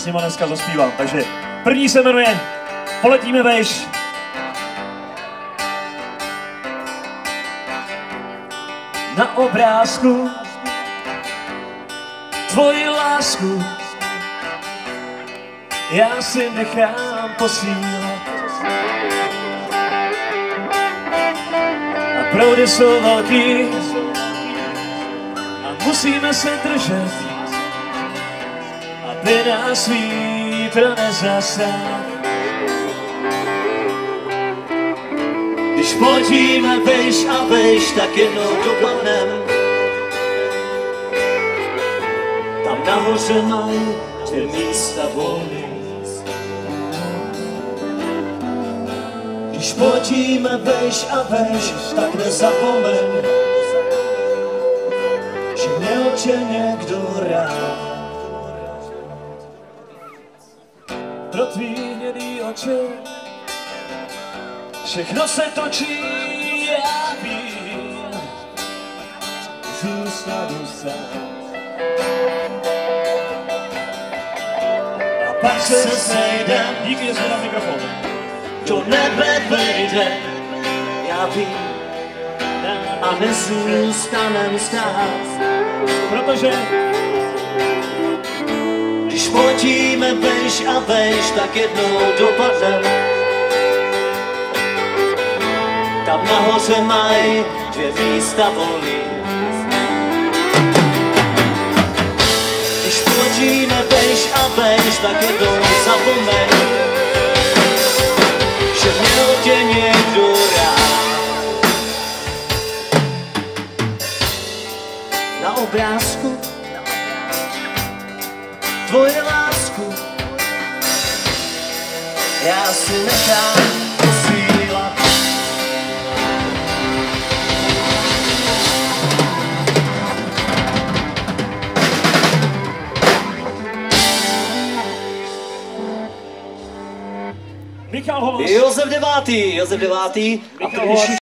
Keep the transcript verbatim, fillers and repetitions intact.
nima dneska zaspívám. Takže první se jmenuje Poletíme vejš. Na obrázku tvoji lásku já si nechám posílat. A proudy jsou velký a musíme se držet, aby nás vítr nezasál. Když poletíme vejš a vejš, tak jednou dopadnem. Tam nahoře mají dvě místa volný. Když poletíme vejš a vejš, tak nezapomeň, že měl tě někdo rád. Pro tvý hnědý oči všechno se točí, já vím, zůstanu sám. A pak se sejdem, díky, že jsme na mikrofon, do nebe vejde, já vím, a nezůstanem stát. Protože když poletíme vejš a vejš, tak jednou dopadnem. Tam nahoře mají dvě místa volný. Když poletíme vejš a vejš, tak jednou zapomeň, že měl tě někdo rád. Na obrázku tvoje lásku já si nechám posílat. Michal Holos. Josef Devátý, Josef Devátý. A